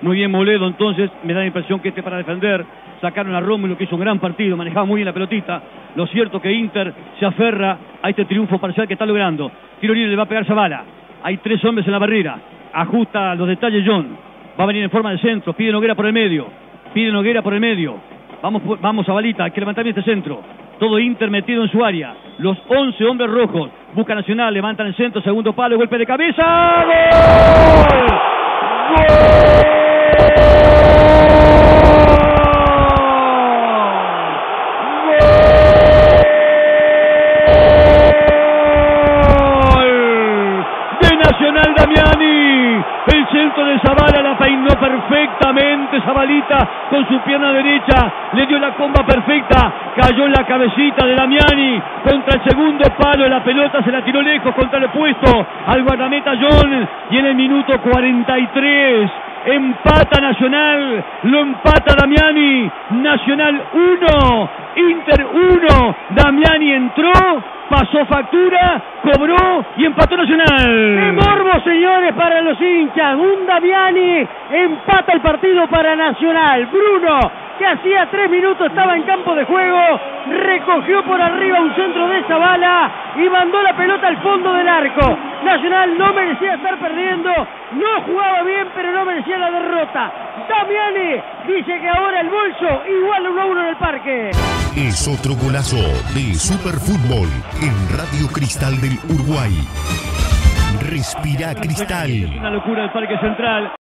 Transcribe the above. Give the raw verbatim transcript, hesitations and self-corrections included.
Muy bien Moledo, entonces me da la impresión que este para defender. Sacaron a Rómulo, que hizo un gran partido, manejaba muy bien la pelotita. Lo cierto que Inter se aferra a este triunfo parcial que está logrando. Tiro libre, le va a pegar Zavala. Hay tres hombres en la barrera. Ajusta los detalles John. Va a venir en forma de centro. Pide Noguera por el medio. Pide Noguera por el medio. Vamos, vamos Zabalita, hay que levantar bien este centro. Todo Inter metido en su área. Los once hombres rojos. Busca Nacional, levantan el centro, segundo palo, golpe de cabeza. ¡Gol! ¡Gol! Nacional Damiani, el centro de Zavala la peinó perfectamente Zabalita con su pierna derecha, le dio la comba perfecta, cayó en la cabecita de Damiani contra el segundo palo, la pelota se la tiró lejos contra el puesto al guardameta John, y en el minuto cuarenta y tres empata Nacional, lo empata Damiani. Nacional uno, Inter uno, Damiani entró, pasó factura, cobró y empató Nacional. ¡Qué morbo, señores, para los hinchas! Un Damiani empata el partido para Nacional. Bruno, que hacía tres minutos estaba en campo de juego, recogió por arriba un centro de Zavala y mandó la pelota al fondo del arco. Nacional no merecía estar perdiendo, no jugaba bien, pero no merecía la derrota. Damiani dice que ahora el bolso igual uno a uno en el parque. Es otro golazo de Superfútbol en Radio Cristal del Uruguay. Respira Cristal. Es una locura el Parque Central.